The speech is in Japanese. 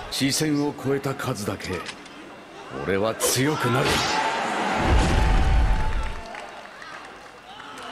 視線を超えた数だけ俺は強くなる。